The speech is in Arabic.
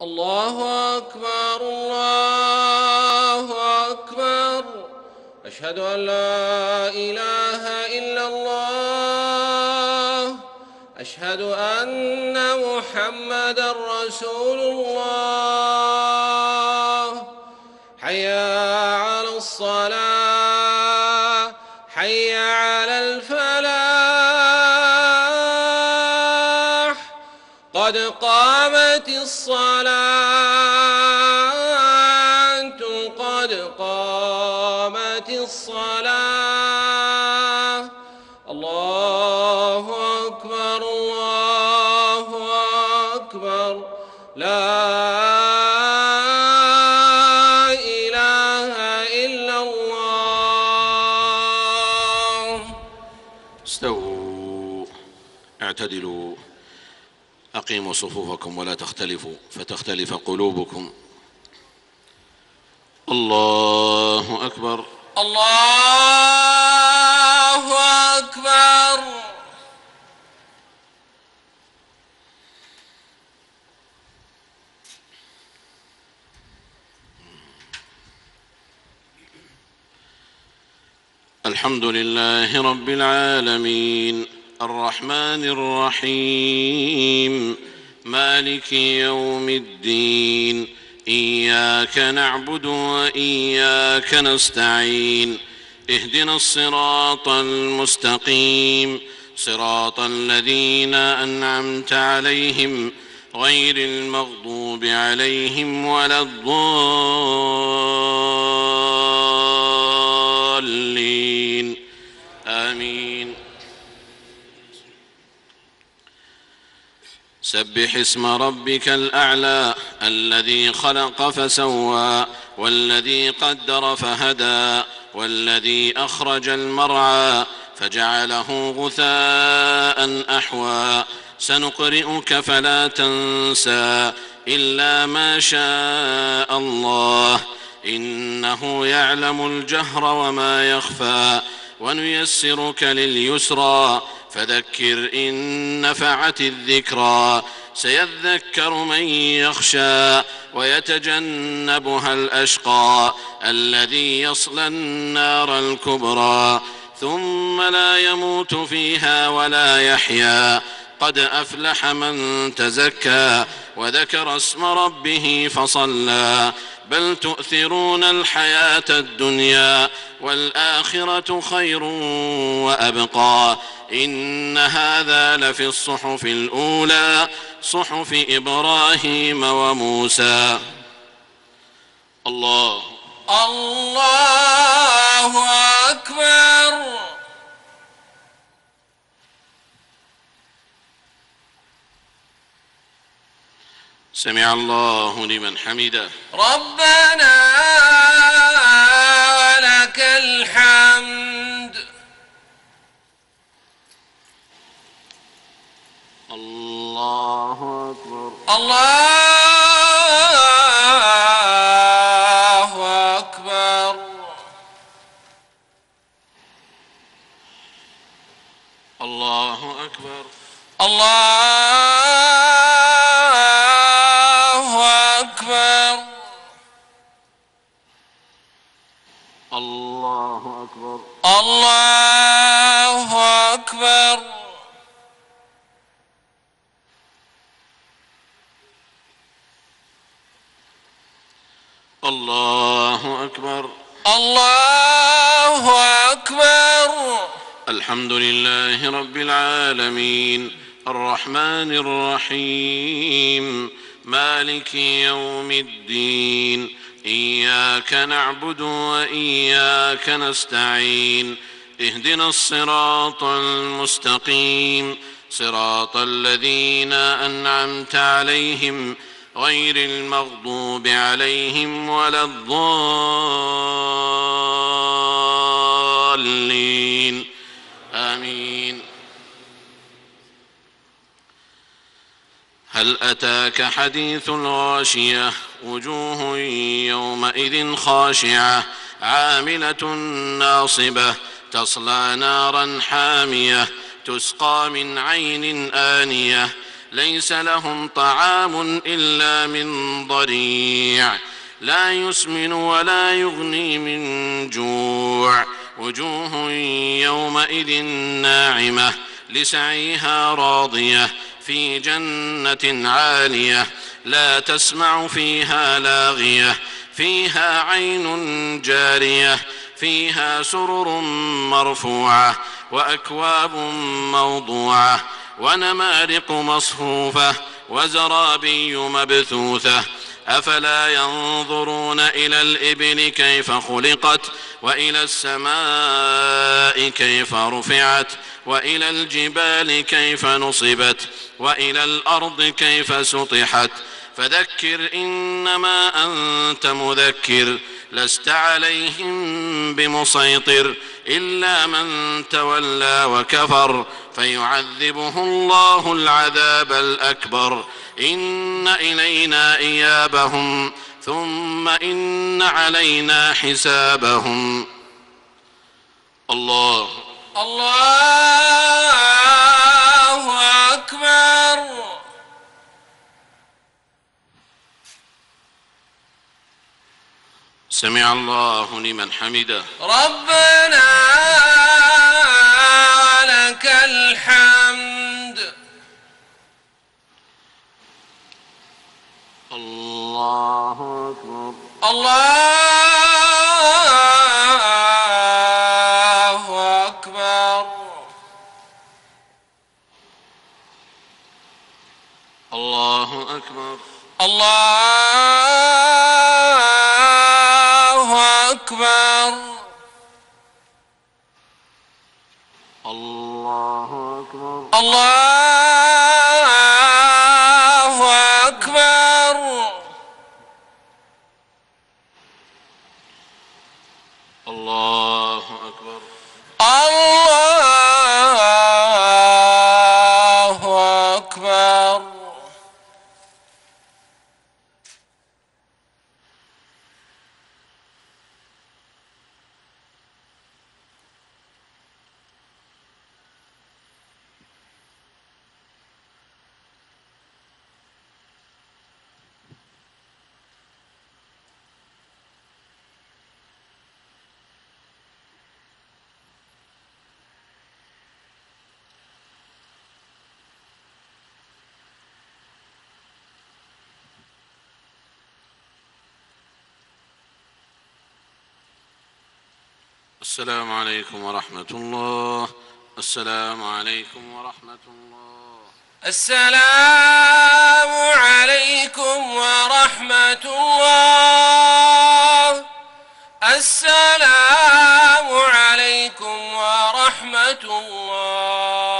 الله أكبر الله أكبر. أشهد أن لا إله إلا الله. أشهد أن محمدًا رسول الله. حي على الصلاة حي على الفلاح. قد قامت الصلاة قد قامت الصلاة. الله أكبر الله أكبر. لا إله إلا الله. استووا اعتدلوا أقيموا صفوفكم ولا تختلفوا فتختلف قلوبكم. الله أكبر الله أكبر. الحمد لله رب العالمين الرحمن الرحيم مالك يوم الدين. إياك نعبد وإياك نستعين. اهدنا الصراط المستقيم صراط الذين أنعمت عليهم غير المغضوب عليهم ولا الضالين. آمين. سبح اسم ربك الأعلى الذي خلق فسوى والذي قدر فهدى والذي أخرج المرعى فجعله غثاء أحوى. سنقرئك فلا تنسى إلا ما شاء الله إنه يعلم الجهر وما يخفى. ونيسرك لليسرى فذكر إن نفعت الذكرى. سيذكر من يخشى ويتجنبها الأشقى الذي يصلى النار الكبرى ثم لا يموت فيها ولا يحيا. قد أفلح من تزكى وذكر اسم ربه فصلى. بل تؤثرون الحياة الدنيا والآخرة خير وأبقى. إن هذا لفي الصحف الأولى صحف إبراهيم وموسى. الله الله أكبر. سمع الله لمن حمده. ربنا ولك الحمد. الله أكبر الله أكبر. الله أكبر الله أكبر. الله أكبر الله أكبر. الله أكبر الله أكبر. الحمد لله رب العالمين الرحمن الرحيم مالك يوم الدين. إياك نعبد وإياك نستعين. اهدنا الصراط المستقيم صراط الذين أنعمت عليهم غير المغضوب عليهم ولا الضالين. آمين. هل أتاك حديث الغاشية وجوه يومئذ خاشعة عاملة ناصبة تصلى نارا حامية تسقى من عين آنية ليس لهم طعام إلا من ضريع لا يسمن ولا يغني من جوع وجوه يومئذ ناعمة لسعيها راضية في جنة عالية لا تسمع فيها لاغية فيها عين جارية فيها سرر مرفوعة وأكواب موضوعة ونمارق مصفوفة وزرابي مبثوثة أفلا ينظرون إلى الإبل كيف خلقت وإلى السماء كيف رفعت وإلى الجبال كيف نصبت وإلى الأرض كيف سطحت فذكر إنما أنت مذكر لست عليهم بمسيطر إلا من تولى وكفر فيعذبه الله العذاب الأكبر إن إلينا إيابهم ثم إن علينا حسابهم. الله أكبر. سمع الله لمن حمده. ربنا لك الحمد. الله أكبر. الله أكبر. الله أكبر. الله أكبر. الله أكبر. الله أكبر. الله أكبر. الله أكبر. السلام عليكم ورحمة الله. السلام عليكم ورحمة الله. السلام عليكم ورحمة الله. السلام عليكم ورحمة الله.